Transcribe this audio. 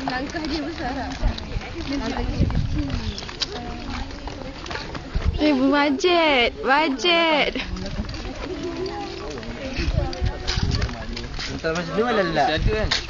Langkah dia besar tak? Bajet. Entah masih dua lelak.